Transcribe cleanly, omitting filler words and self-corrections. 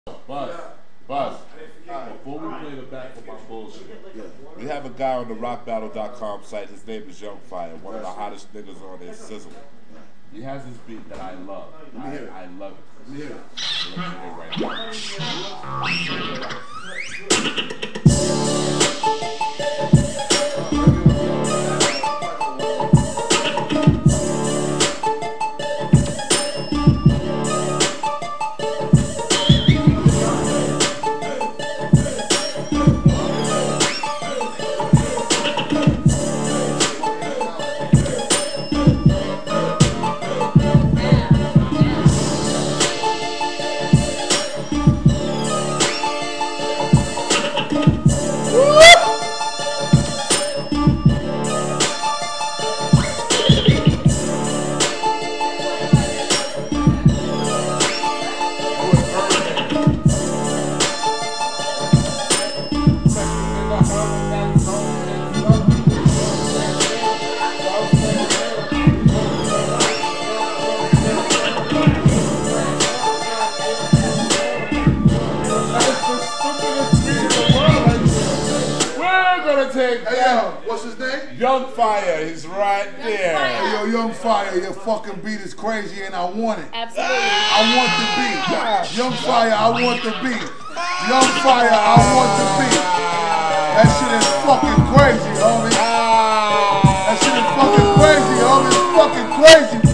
Buzz, before we play the back of my bullshit, we have a guy on the rockbattle.com site. His name is Youngfyre, one of the hottest niggas on there, Sizzle. He has this beat that I love. I love it. Let me hear it. Right What's his name? Youngfyre, he's right there. Hey, yo, Youngfyre, your fucking beat is crazy and I want it. Absolutely. I want the beat. Youngfyre, I want the beat. Youngfyre, I want the beat. That shit is fucking crazy, homie. That shit is fucking crazy, homie. It's fucking crazy.